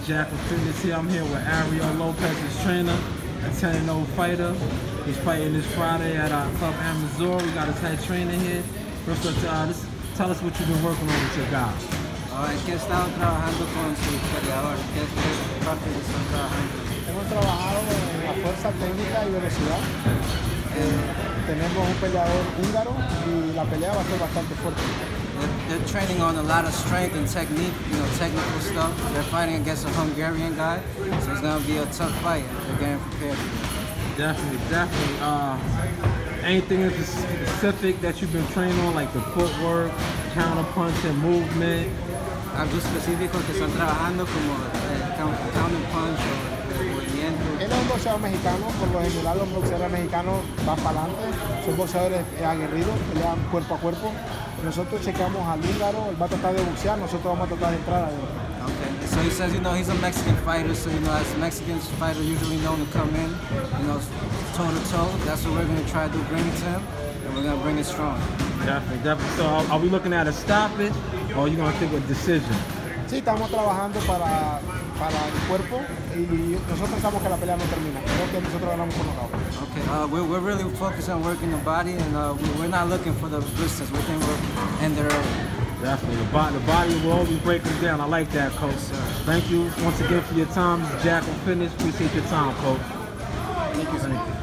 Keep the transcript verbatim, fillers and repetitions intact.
Jackal Fitness here. I'm here with Ariel Lopez's trainer, a ten and oh fighter. He's fighting this Friday at our Club Amazon. We got his head trainer here. First of all, uh, this, tell us what you've been working on with your guy. Uh, ¿Qué estado trabajando con su peleador? ¿Qué, qué parte están trabajando? Hemos trabajado en la fuerza técnica y velocidad. Eh, tenemos un peleador húngaro y la pelea va a ser bastante fuerte. They're, they're training on a lot of strength and technique, you know, technical stuff. They're fighting against a Hungarian guy, so it's going to be a tough fight. They're getting prepared for it. Definitely, definitely. Uh, anything in specific that you've been training on, like the footwork, counter punching, movement? Algo específico que están trabajando como el counter punch o el movimiento. Él es un boxeador mexicano, por lo general los boxeadores mexicanos van para adelante, son boxeadores aguerridos, pelean cuerpo a cuerpo. Nosotros checamos al húngaro, él va a tratar de boxear, nosotros vamos a tratar de entrar adentro. Okay, so he says, you know, he's a Mexican fighter, so, you know, as Mexican fighters usually known to come in, you know, toe to toe. That's what we're going to try to do, bring it to him, and we're going to bring it strong. Definitely, definitely. So are, are we looking at a stoppage, or are you going to think a decision? Sí, estamos trabajando para, para el cuerpo y nosotros pensamos que la pelea no termina. Creo que nosotros ganamos por nocaut. Okay, uh, we're, we're really focused on working the body, and uh, we're not looking for the distance. We think we're in there early. Definitely. The body, the body will always break them down. I like that, Coach. Thank you once again for your time. This is Jackal Fitness. Appreciate your time, Coach. Thank you, sir.